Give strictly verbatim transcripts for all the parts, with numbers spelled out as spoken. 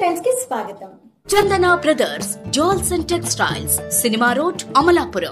Times కి స్వాగతం. Chandana brothers jewels and textiles, cinema road, Amalapuram.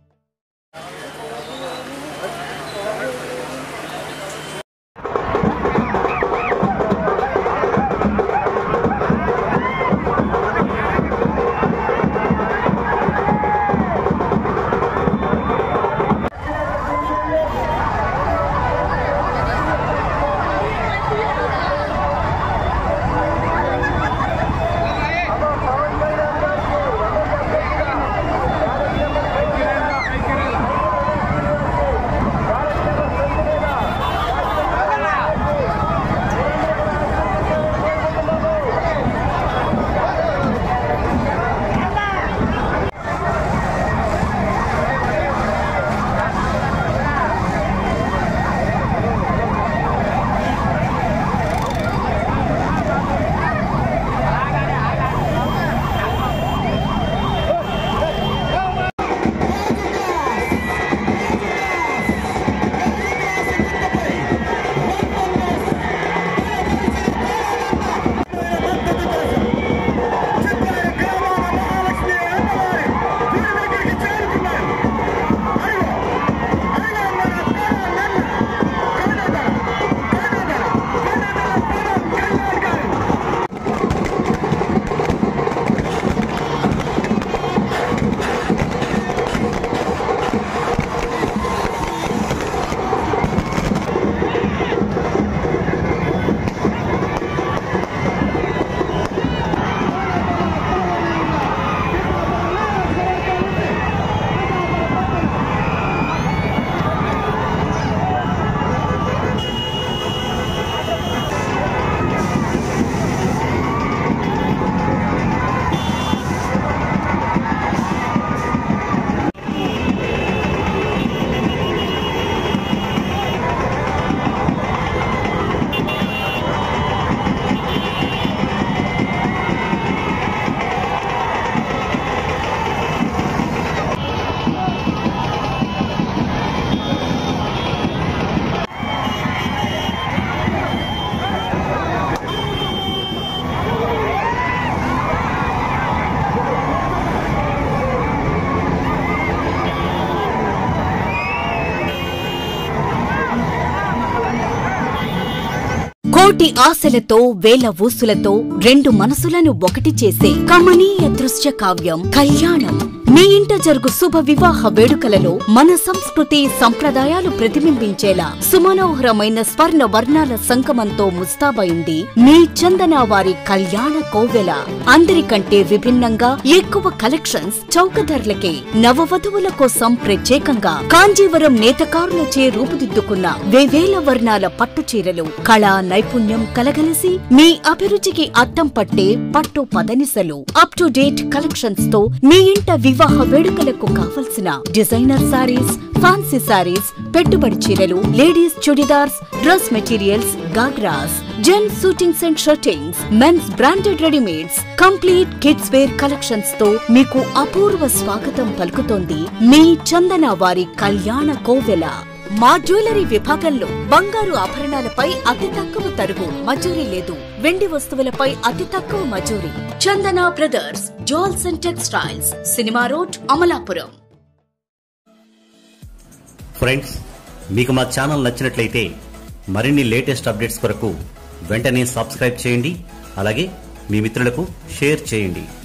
కోటి ఆశలతో వేల ఊసులతో రెండు మనసులను ఒకటి చేసే కమనీయ దృశ్య కావ్యం కళ్యాణం. మీ ఇంట జరుగు శుభ వివాహ వేడుకలలో మన సంస్కృతి సంప్రదాయాలు ప్రతిబింబించేలా సుమనోహరమైన స్వర్ణ వర్ణాల సంగమంతో ముస్తాబైంది మీ చందన వారి కళ్యాణ కోవెల. అందరికంటే విభిన్నంగా ఎక్కువ కలెక్షన్స్ చౌక ధరలకే నవవధువుల కోసం ప్రత్యేకంగా కాంజీవరం నేతకారులచే రూపుదిద్దుకున్న వేవేల వర్ణాల పట్టు చీరలు, కళా నైపుణ్యం కలగలిసి మీ అభిరుచికి అద్దం పట్టే పట్టు పదనిసలు, అప్ టు డేట్ కలెక్షన్స్ తో మీ ఇంట వివాహ వేడుకలకు కావలసిన డిజైనర్ సారీస్, ఫ్యాన్సీ సారీస్, పెట్టుబడి చీరలు, ladies chudidars, dress materials, ghagras, gents suitings and shirtings, mens branded readymades, complete kids wear collections తో మీకు అపూర్వ స్వాగతం పలుకుతోంది మీ చందన వారి కళ్యాణ కోవెల. మా జ్యువెలరీ విభాగంలో బంగారు ఆభరణాలపై అతి తక్కువ తరుగు మజూరీ లేదు. వెండి వస్తువులపై అతి తక్కువ మజూరీ. Chandana brothers jewels and textiles, cinema road, Amalapuram. Friends, మీకు మా ఛానల్ నచ్చినట్లయితే మరిన్ని లేటెస్ట్ అప్డేట్స్ కొరకు వెంటనే సబ్స్క్రైబ్ చేయండి. అలాగే మీ మిత్రులకు షేర్ చేయండి.